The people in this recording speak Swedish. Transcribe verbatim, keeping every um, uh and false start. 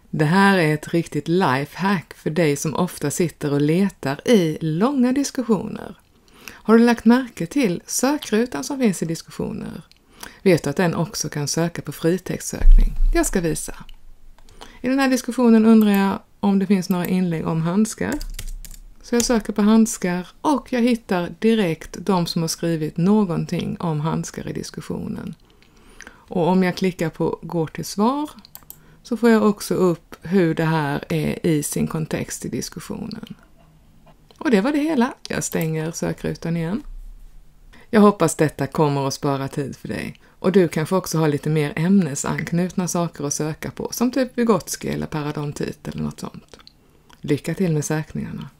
Det här är ett riktigt lifehack för dig som ofta sitter och letar i långa diskussioner. Har du lagt märke till sökrutan som finns i diskussioner? Vet du att den också kan söka på fritextsökning? Jag ska visa. I den här diskussionen undrar jag om det finns några inlägg om handskar. Så jag söker på handskar och jag hittar direkt de som har skrivit någonting om handskar i diskussionen. Och om jag klickar på gå till svar så får jag också upp hur det här är i sin kontext i diskussionen. Och det var det hela. Jag stänger sökrutan igen. Jag hoppas detta kommer att spara tid för dig. Och du kanske också har lite mer ämnesanknutna saker att söka på, som typ Vygotsky eller parodontit eller något sånt. Lycka till med sökningarna!